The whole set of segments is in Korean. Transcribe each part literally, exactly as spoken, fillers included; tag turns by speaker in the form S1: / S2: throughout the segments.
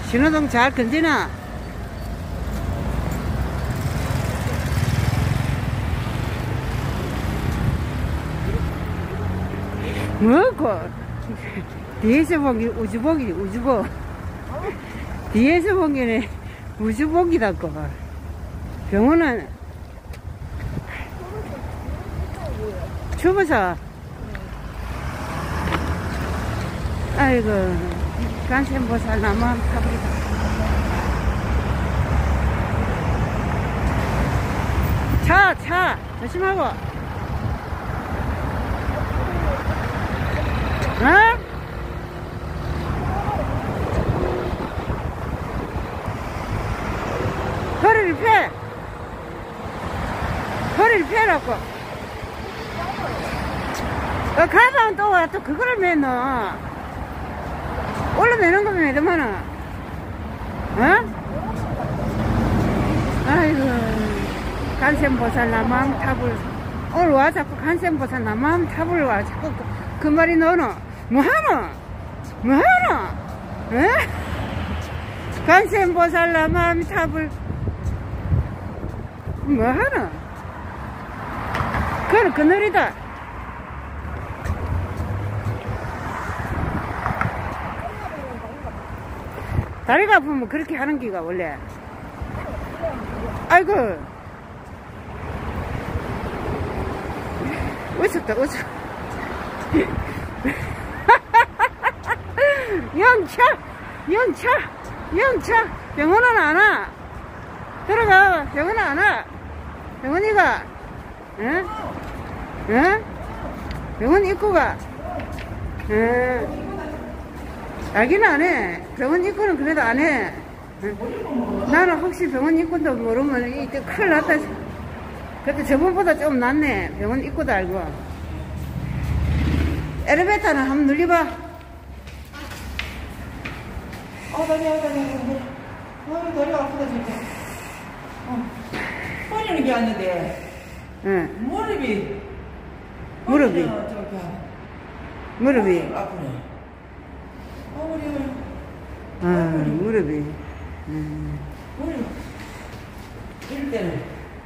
S1: 신호등 잘 건지나? 뭐고? 뒤에서 보기 우주복이지, 우주복. 뒤에서 보기는 우주복이다고. 병원은 추워서. 아이고, 간센보살 나만 타버리다. 차, 차, 조심하고. 어? 허리를 펴! 허리를 펴라고. 어, 가방 또 와, 또 그거를 매너. 올라매는 거면 매더만은. 어? 아이고, 간센보살 나마음 탑을. 오늘 와, 자꾸 간센보살 나마음 탑을 와. 자꾸 그, 그 말이 너는. 뭐하노? 뭐하노? 에? 간센보살 나마음 탑을. 뭐하노? 그건 그늘이다. 다리가 아프면 그렇게 하는 기가 원래. 아이고. 웃었다, 웃어. 영차! 영차! 영차! 병원은 안 와. 들어가. 병원은 안 와. 병원이가. 응? 응? 병원 입고 가. 응. 알기는 안 해. 병원 입고는 그래도 안 해. 응? 나는 혹시 병원 입고도 모르면 이때 큰일 났다. 그때 저번보다 좀 낫네. 병원 입고도 알고. 엘리베이터는 한번 눌려봐.
S2: 어, 다리, 다리, 다리. 어, 다리가 아프다, 진짜. 어. 허리는 게 왔는데.
S1: 응.
S2: 무릎이.
S1: 무릎이.
S2: 저렇게.
S1: 무릎이.
S2: 아프네. 어, 우리, 우리.
S1: 아, 무릎이. 음.
S2: 무릎. 이럴 때는.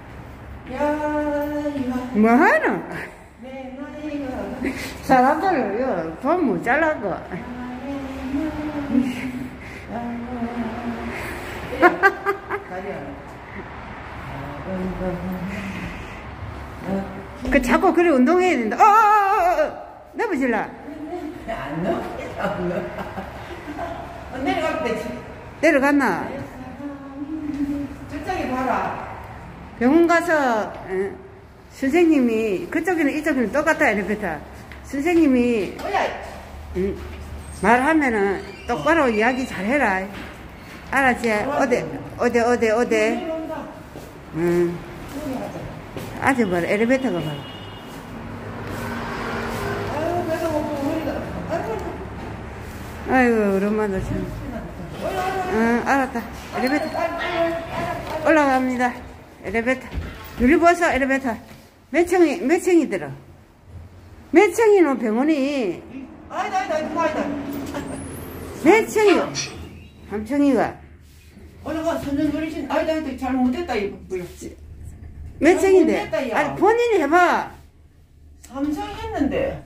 S2: 야, 이거.
S1: 뭐하노?
S2: 내 나이가.
S1: 사람들을, 요, 돈 못 잘라고. 그 자꾸 그래 운동해야 된다. 어어어어 넘어질라.
S2: 안 넘어. 내려갈 때
S1: 내려갔나?
S2: 저쪽에 봐라.
S1: 병원 가서 에, 선생님이 그쪽에는 이쪽에는 똑같아. 엘리베이터 선생님이 응, 말하면은 똑바로 이야기 잘해라. 알았지? 어디 어디 어디 어디 응. 아주 봐라. 엘리베이터가 봐라. 아이고 우리 엄마도 참. 응, 알았다. 엘리베이터 올라갑니다. 엘리베이터 눌려보소. 엘리베이터 몇 층이 몇 층이 들어? 몇 층이노 병원이?
S2: 아니다 아니다 아니다.
S1: 몇 층이? 삼 층이가?
S2: 올라가 선전 노리신. 아니다 아니다 잘못했다 이거.
S1: 몇 층인데? 아니 본인이 해봐.
S2: 삼 층 했는데.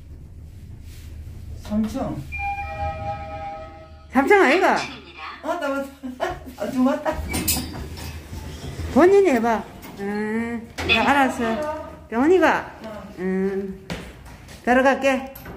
S2: 삼 층.
S1: 삼 층 아이가?
S2: 맞다 맞다. 아, 좀 맞다.
S1: 본인이 해봐. 응, 알았어. 병원이가. 응, 들어갈게.